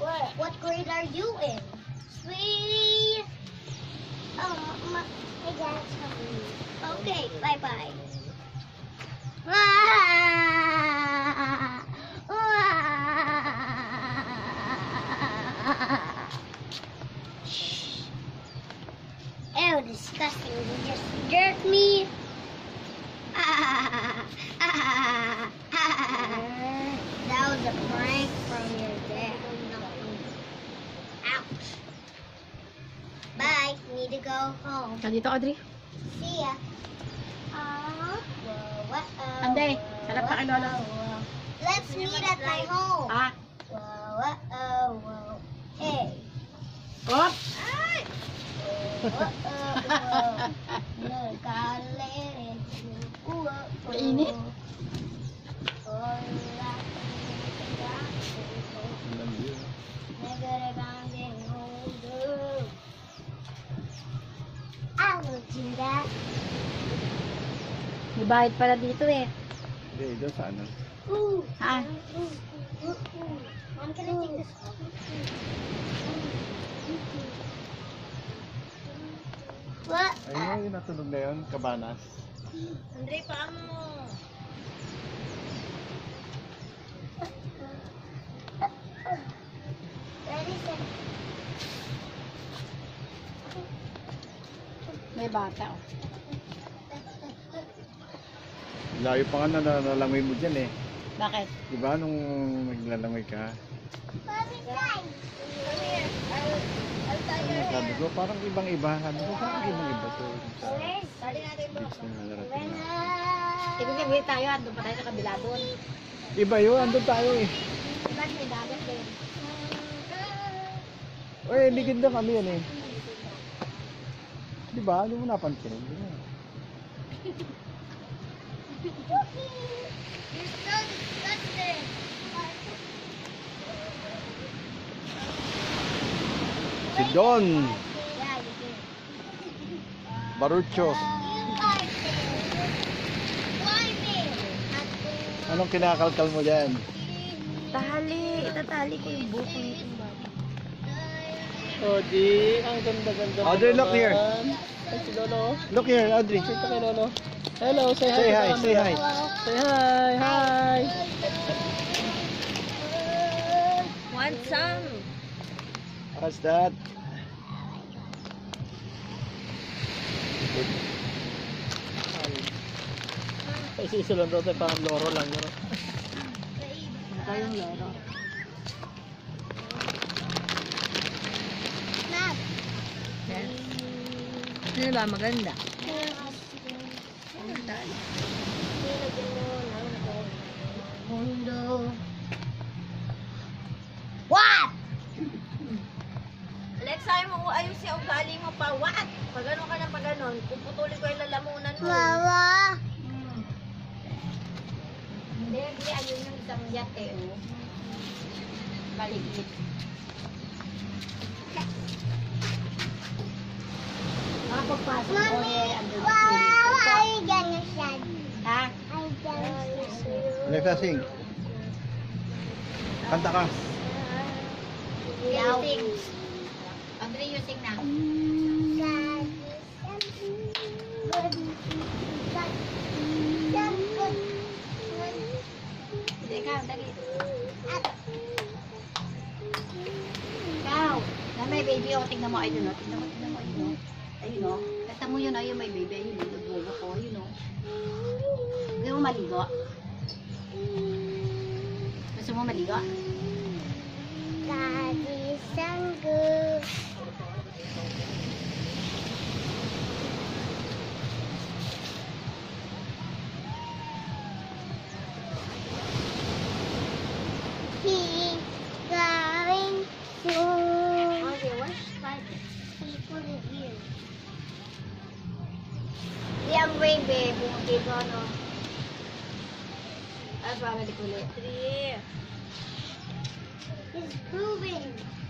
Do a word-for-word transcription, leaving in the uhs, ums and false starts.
What? What grade are you in? Sweetie. Oh, my, my dad's coming. Okay, bye bye. Ew, disgusting. You just jerked me. That was a prank from your dad. Ouch. Bye. Need to go home. Dito, Audrey. See ya. Uh, whoa, whoa, whoa, Anday, sarap na kay Lolo. whoa. Let's meet at my home. Ah. Whoa, whoa, whoa, whoa. Hey. Oh! Ay! Whoa, whoa, whoa. No, gotta let it go. Whoa, whoa. Mainit. I will do that. May bahid pala dito eh. Hindi, doon sa ano? Ooh. Ah. Ooh, ooh, ooh. Mom, can I take this off? What? Ayun yung natunog na yun, Cabanas. Andre, paan mo? Ready, set. May bata oh. Layo pa nga na nalangoy mo dyan eh. Bakit? Diba nung naglalangoy ka? Mommy, guys. Come here. I'll, I'll tie Ano your sabi hair. ko, parang ibang iba. Sabi ko, parang ibang iba to. Sa Where's? Tali natin bro. beach na narating na. Ibig sabihin tayo, andun pa tayo sa kabila doon. Iba yun, andun tayo eh. Diba may dagat din? Uy, ligid na kami yan eh. Diba? Hindi mo napansin. Diba? You're so disgusting. Si Don Yeah, you did. Barucho. You like it. Why me? Anong kinakalkal mo dyan? Tali, itatali ko yung buko nito. Audrey, ang ganda-ganda mo Audrey, look here. naman. Ay, si Lolo. Look here, Audrey. Say kay Lolo. Hello, say hi. Say to hi, the say camera. hi. Say hi, hi. Want some? What's that? Ay, sisulan daw tayo, parang loro lang. Loro. Ano kayong loro? Snap. Yes. Ano ba? Maganda. Mundo. What? Alexa, ayaw mo ayos siya ugali mo pa. What? Pag ano ka na pag ganon, puputulin ko yung lalamunan mo. Mama. Hindi, hindi. Ayun yung isang yate, oh. Baligid. Makapagpasok ko eh. Andun na Wow, sila. ay gano'n siya. Ha? Ay gano'n siya. Alexa, sing. Kanta ka. Yaw. Andre, you sing na. God is something good. God is something good. Hindi ka, dali. At Ikaw. Na may baby, o. Tingnan mo. Ayun, o. Tingnan mo, tingnan mo. Ayun, o. Ayun, o. Kata mo yun, ayun, may baby. Ayun, yung bubo ko. Ayun, o. Gusto mo maligo? Gusto mo maligo? God is so good. He's going soon. Okay, where's Spider? He put it here. Di ang baby, bumugay ko, ano. Ay, pamalik ulit. Three. He's proving.